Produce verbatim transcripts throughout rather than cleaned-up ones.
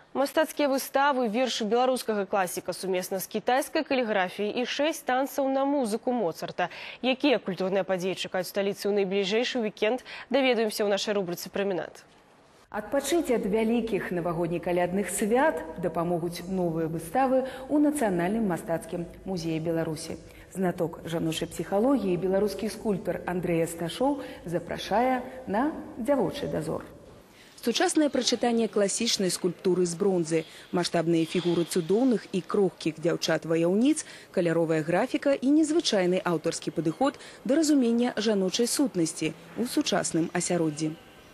Мастацкія выставы, вершы беларускага класіка сумесна з кітайскай каліграфіяй і шэсць танцаў на музыку Моцарта. Якія культурныя падзеі чакаюць сталіцы ў найбліжэйшы вікенд, даведаемся ў нашай рубрыцы «Праменад». Адпачыць ад вялікіх навагодне-калядных свят дапамогуць новыя выставы ў Нацыянальным мастацкім музеі Беларусі. Знаток жаночай псіхалогіі беларускі скульптар Андрэй Асташоў запрашае на дзявочы дазор. Сучаснае прачытанне класічнай скульптуры з бронзы, маштабныя фігуры цудоўных і крохкіх дзяўчат-ваяўніц, каляровая графіка і незвычайны аўтарскі падыход да разумення жаночай сутнасці ў сучасным асяроддзі.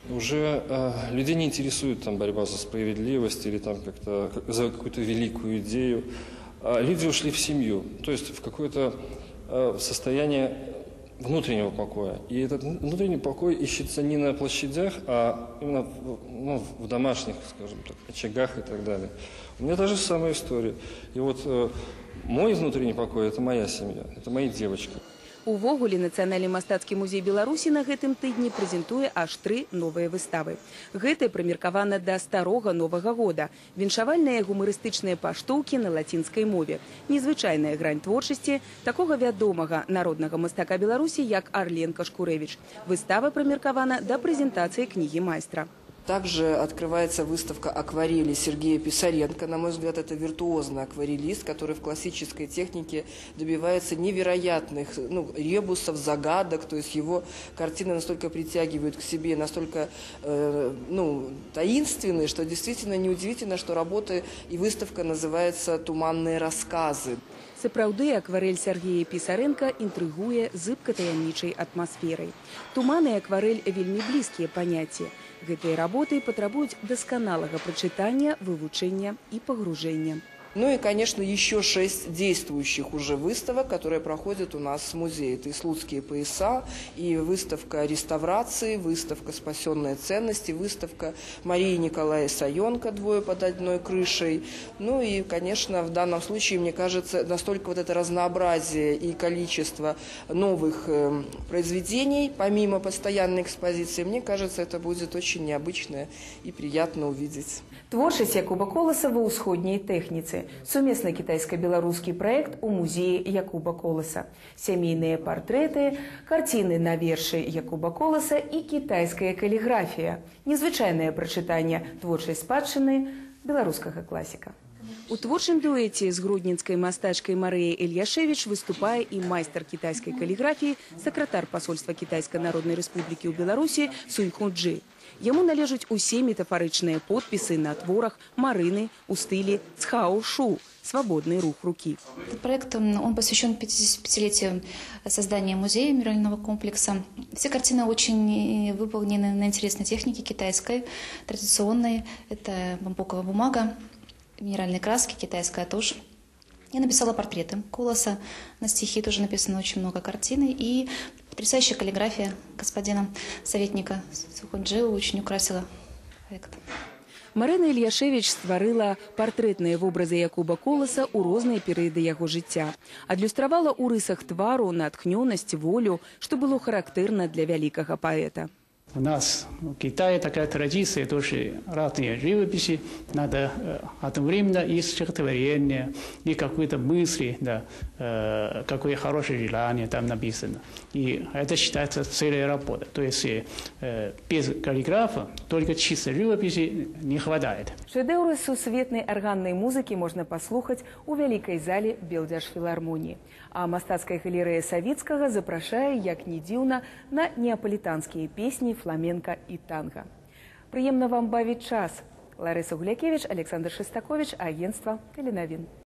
Уже э, людей не интересует там борьба за справедливость или там как-то за какую-то великую идею. А люди ушли в семью, то есть в какое-то э, состояние внутреннего покоя. И этот внутренний покой ищется не на площадях, а именно в, ну, в домашних, скажем так, очагах и так далее. У меня та же самая история. И вот э, мой внутренний покой – это моя семья, это мои девочки. Увогуле, Нацыянальны мастацкі музей Беларусі на гэтым тыдні прэзентуе аж тры новыя выставы. Гэтая прымеркавана да старога Новага года. Віншавальныя гумарыстычныя паштоўкі на лацінскай мове. Незвычайная грань творчасці такога вядомага народнага мастака Беларусі, як Арлен Кашкурэвіч. Выстава прымеркавана да прэзентацыі кнігі майстра. Также открывается выставка акварели Сергея Писаренко. На мой взгляд, это виртуозный акварелист, который в классической технике добивается невероятных ну, ребусов, загадок. То есть его картины настолько притягивают к себе, настолько э, ну, таинственные, что действительно неудивительно, что работа и выставка называется «Туманные рассказы». Сапраўды, акварель Сергея Писаренко інтрыгуе зыбка-таямнічай атмасферай. Туман і акварель вельмі блізкія паняцці. Гэтыя работы патрабуюць дасканалага прачытання, вывучэння і пагружэння. Ну и, конечно, еще шесть действующих уже выставок, которые проходят у нас в музее. Это и «Слуцкие пояса», и выставка реставрации, выставка «Спасенные ценности», выставка Марии Николая Саенко «Двое под одной крышей». Ну и, конечно, в данном случае, мне кажется, настолько вот это разнообразие и количество новых э, произведений, помимо постоянной экспозиции, мне кажется, это будет очень необычно и приятно увидеть. Творчасць Якуба Коласа ва ўсходняй тэхніцы. Сумесны кітайска-беларускі праект у музеі Якуба Коласа. Сямейныя партрэты, карціны на вершы Якуба Коласа і кітайская каліграфія. Незвычайнае прачытанне творчай спадчыны беларускага класіка. У творчым дуэце з грудненскай мастачкай Марыяй Ільяшевіч выступае і майстар кітайскай каліграфіі, сакратар пасольства Кітайскай Народнай Рэспублікі ў Беларусі Сунь Хунджи. Яму належаць усе метафарычныя подпісы на творах Марыны ў стылі цхао-шу – свободный рух руки. Этот проект он посвящен пятидесятипятилетию создания музея мемориального комплекса. Все картины очень выполнены на интересной технике китайской, традиционной. Это бамбуковая бумага, минеральные краски, китайская тушь. Я написала портреты Колоса, на стихи тоже написано очень много картин. И потрясающая каллиграфия господина советника Сухунджи очень украсила проект. Марына Ільяшевіч стварыла партрэтныя вобразы Якуба Коласа ў розныя перыяды яго жыцця. Адлюстравала ў рысах твару наткнёнасць, волю, што было характэрна для вялікага паэта. У нас в Китае такая традиция, тоже разные живописи, надо э, одновременно и стихотворение, и какие-то мысли, да, э, какое хорошее желание там написано. И это считается целая работа. То есть э, без каллиграфа только чистой живописи не хватает. Шэдэўры сусветнай арганнай музыкі можна паслухаць у вялікай зале Белдзяжфілармоніі. А мастацкая галерэя Савіцкага запрашае, як ні дзіўна, на неапалітанскія песні, фламенка і танга. Прыемна вам бавіць час. Ларыса Гулякевіч, Александр Шестакович, агентство «Теленовин».